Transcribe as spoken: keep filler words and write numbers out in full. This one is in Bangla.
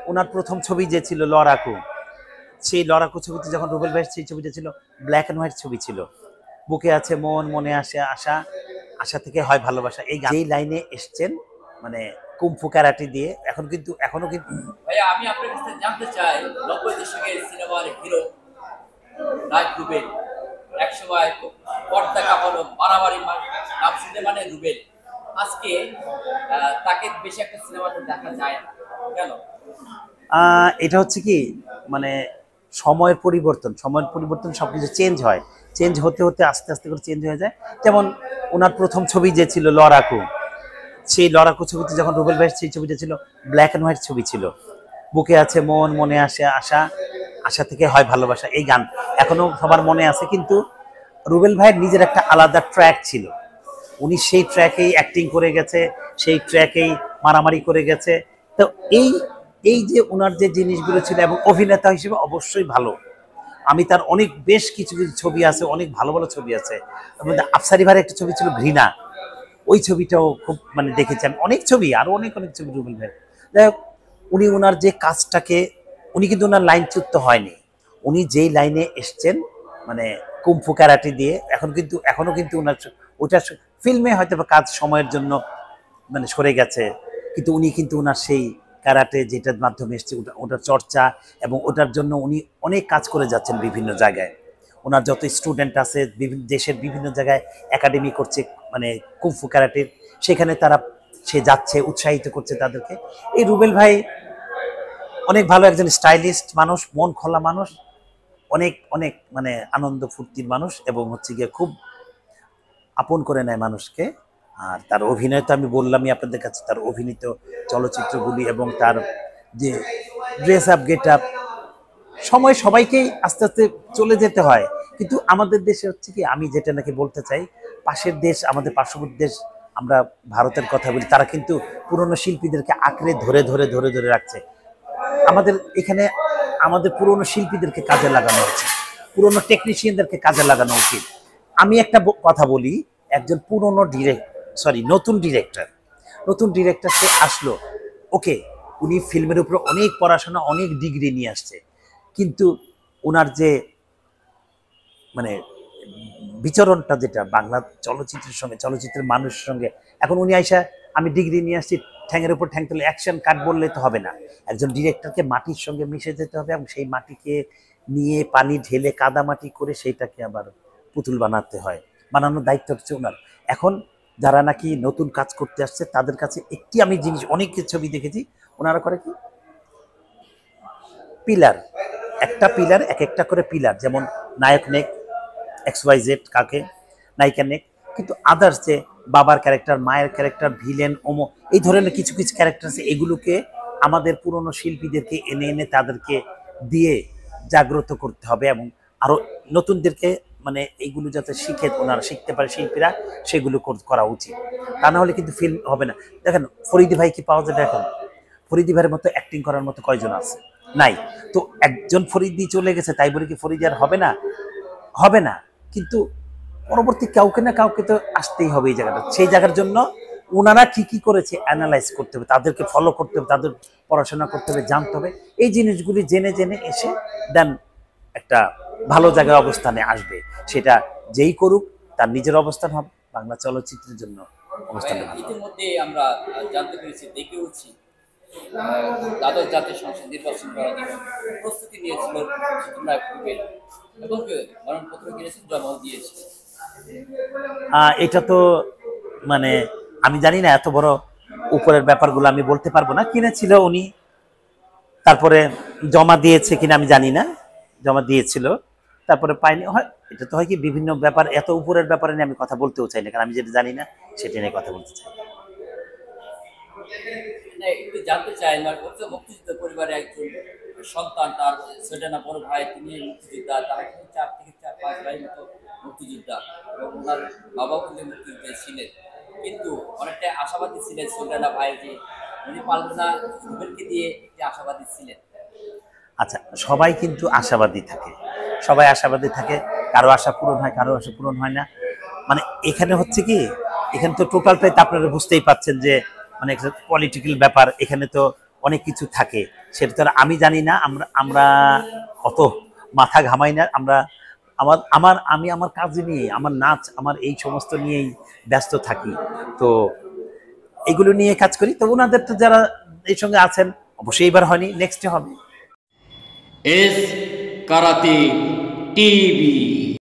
ওনার প্রথম ছবি যে ছিল লড়াকু, সেই লড়াকু ছবিতে যখন রুবেল ভাই, সেই ছবিটা ছিল ব্ল্যাক অ্যান্ড হোয়াইট ছবি ছিল। বুকে আছে মন, মনে আসে আশা, আশা থেকে হয় ভালোবাসা। এই যেই লাইনে এসছেন মানে কুম্ফু ক্যারাটে দিয়ে, এখন কিন্তু এখনো কিন্তু ভাইয়া আমি আপনার কাছে জানতে চাই, নব্বই দশকের সিনেমার হিরো নায়ক রুবেল, একসময় পর্দা কাঁপানো মারামারি নাম শুনতে মানে রুবেল, আজকে তাকে বেশি একটা সিনেমাতে দেখা যায় না কেন? এটা হচ্ছে কি মানে সময়ের পরিবর্তন, সময়ের পরিবর্তন সবকিছু চেঞ্জ হয়, চেঞ্জ হতে হতে আস্তে আস্তে করে চেঞ্জ হয়ে যায়। যেমন ওনার প্রথম ছবি যে ছিল লড়াকু, সেই লড়াকু ছবিতে যখন রুবেল ভাই, সেই ছবিটা ছিল ব্ল্যাক অ্যান্ড হোয়াইট ছবি ছিল। বুকে আছে মন, মনে আসে আশা, আশা থেকে হয় ভালোবাসা। এই গান এখনো সবার মনে আছে, কিন্তু রুবেল ভাইয়ের নিজের একটা আলাদা ট্র্যাক ছিল, উনি সেই ট্র্যাকেই অ্যাক্টিং করে গেছে, সেই ট্র্যাকেই মারামারি করে গেছে। তো এই এই যে ওনার যে জিনিসগুলো ছিল, এবং অভিনেতা হিসেবে অবশ্যই ভালো। আমি তার অনেক বেশ কিছু কিছু ছবি আছে, অনেক ভালো ভালো ছবি আছে। তার মধ্যে আফসারি ভাইয়ের একটা ছবি ছিল ঘৃণা, ওই ছবিটাও খুব মানে দেখেছি আমি। অনেক ছবি, আরো অনেক অনেক ছবি রুবেল ভাইয়ের। যাই হোক, উনি ওনার যে কাজটাকে, উনি কিন্তু ওনার লাইনচ্যুত হয়নি, উনি যেই লাইনে এসছেন মানে কুম্ফু ক্যারাটে দিয়ে, এখন কিন্তু এখনো কিন্তু ওনার ওটা ফিল্মে হয়তো বা কাজ সময়ের জন্য মানে সরে গেছে, কিন্তু উনি কিন্তু ওনার সেই ক্যারাটে যেটার মাধ্যমে এসছে ওটা ওটার চর্চা, এবং ওটার জন্য উনি অনেক কাজ করে যাচ্ছেন বিভিন্ন জায়গায়। ওনার যত স্টুডেন্ট আছে বিভিন্ন দেশের বিভিন্ন জায়গায় একাডেমি করছে মানে কুম্ফু ক্যারাটের, সেখানে তারা সে যাচ্ছে, উৎসাহিত করছে তাদেরকে। এই রুবেল ভাই অনেক ভালো একজন স্টাইলিস্ট মানুষ, মন খোলা মানুষ, অনেক অনেক মানে আনন্দ ফুর্তির মানুষ, এবং হচ্ছে গিয়ে খুব আপন করে নেয় মানুষকে। আর তার অভিনয় তো আমি বললামই আপনাদের কাছে, তার অভিনীত চলচ্চিত্রগুলি এবং তার যে ড্রেস আপ, গেট আপ, সময় সবাইকেই আস্তে আস্তে চলে যেতে হয়। কিন্তু আমাদের দেশে হচ্ছে কি, আমি যেটা নাকি বলতে চাই, পাশের দেশ, আমাদের পার্শ্ববর্তী দেশ, আমরা ভারতের কথা বলি, তারা কিন্তু পুরনো শিল্পীদেরকে আঁকড়ে ধরে ধরে ধরে ধরে রাখছে। আমাদের এখানে আমাদের পুরনো শিল্পীদেরকে কাজে লাগানো হচ্ছে, পুরনো টেকনিশিয়ানদেরকে কাজে লাগানো উচিত। আমি একটা কথা বলি, একজন পুরনো ডিরেক্ট সরি নতুন ডিরেক্টর, নতুন ডিরেক্টর সে আসলো, ওকে, উনি ফিল্মের উপরে অনেক পড়াশোনা, অনেক ডিগ্রি নিয়ে আসছে, কিন্তু ওনার যে মানে বিচরণটা, যেটা বাংলা চলচ্চিত্রের সঙ্গে, চলচ্চিত্রের মানুষের সঙ্গে, এখন উনি আইসা আমি ডিগ্রি নিয়ে আসছি, ঠ্যাঙের উপর ঠ্যাং তুলে অ্যাকশন কাট বললে তো হবে না। একজন ডিরেক্টরকে মাটির সঙ্গে মিশে যেতে হবে, এবং সেই মাটিকে নিয়ে পানি ঢেলে কাদামাটি করে সেইটাকে আবার পুতুল বানাতে হয়, বানানোর দায়িত্ব হচ্ছে ওনার। এখন যারা নাকি নতুন কাজ করতে আসছে তাদের কাছে একটি আমি জিনিস, অনেক ছবি দেখেছি, ওনারা করে কি পিলার, একটা পিলার, এক একটা করে পিলার, যেমন নায়ক নেক, এক্স ওয়াই জেড কাকে, নায়িকা নেক, কিন্তু আদার্স যে বাবার ক্যারেক্টার, মায়ের ক্যারেক্টার, ভিলেন, ওমো, এই ধরনের কিছু কিছু ক্যারেক্টার আছে, এগুলোকে আমাদের পুরনো শিল্পীদেরকে এনে এনে তাদেরকে দিয়ে জাগ্রত করতে হবে, এবং আরো নতুনদেরকে মানে এইগুলো যাতে শিখে, ওনারা শিখতে পারে শিল্পীরা, সেগুলো করা উচিত। তা না হলে কিন্তু ফিল্ম হবে না। দেখেন ফরিদি ভাই কি পাওয়া যাবে এখন? ফরিদি ভাইয়ের মতো অ্যাক্টিং করার মতো কয়জন আছে? নাই। তো একজন ফরিদি চলে গেছে তাই বলে কি ফরিদি আর হবে না? হবে না। কিন্তু পরবর্তী কাউকে না কাউকে তো আসতেই হবে এই জায়গাটা। সেই জায়গার জন্য ওনারা কি কি করেছে অ্যানালাইজ করতে হবে, তাদেরকে ফলো করতে হবে, তাদের পড়াশোনা করতে হবে, জানতে হবে। এই জিনিসগুলি জেনে জেনে এসে দেন একটা ভালো জায়গায় অবস্থানে আসবে। সেটা যেই করুক তার নিজের অবস্থান হবে, বাংলা চলচ্চিত্রের জন্য অবস্থান হবে। ইতিমধ্যে আমরা জানতে পেরেছি, দেখেওছি দ্বাদশ জাতীয় সংসদ নির্বাচন করার জন্য প্রস্তুতি নিয়েছিল এবং মনোনয়নপত্র কিনেছেন, জমাও দিয়েছে। এটা তো মানে আমি জানি না, এত বড় উপরের ব্যাপারগুলো আমি বলতে পারবো না। কিনেছিল উনি, তারপরে জমা দিয়েছে কিনা আমি জানি না, জমা দিয়েছিল তারপরে পাইনি। হয় এটা তো হয় কি বিভিন্ন ব্যাপার, এত উপরের ব্যাপারে নিয়ে আমি কথা বলতেও চাই না, কারণ আমি যেটা জানি না সেটা নিয়ে কথা বলতে চাই। একটু জানতে চাই, মুক্তিযুদ্ধ পরিবারে একজন সন্তান, তার ছোট না বড় ভাই, তিনি মুক্তিযোদ্ধা, তারা কিন্তু চার থেকে চার পাঁচ ভাই মতো মুক্তিযোদ্ধা, এবং ওনার বাবাও কিন্তু মুক্তিযুদ্ধে ছিলেন, কিন্তু অনেকটা আশাবাদী ছিলেন সুলতানা ভাই যে উনি পারবেন না, রুবেলকে দিয়ে একটি আশাবাদী ছিলেন। আচ্ছা, সবাই কিন্তু আশাবাদী থাকে, সবাই আশাবাদী থাকে, কারো আশা পূরণ হয়, কারো আশা পূরণ হয় না। মানে এখানে হচ্ছে কি, এখানে তো টোটালটাই তো আপনারা বুঝতেই পাচ্ছেন যে মানে একটা পলিটিক্যাল ব্যাপার। এখানে তো অনেক কিছু থাকে, সেটা তো আর আমি জানি না। আমরা আমরা অত মাথা ঘামাই না। আমরা আমার আমার আমি আমার কাজ নিয়ে, আমার নাচ, আমার এই সমস্ত নিয়েই ব্যস্ত থাকি। তো এগুলো নিয়ে কাজ করি। তো ওনাদের তো যারা এই সঙ্গে আছেন, অবশ্যই এবার হয়নি, নেক্সটে হবে। S karate TV.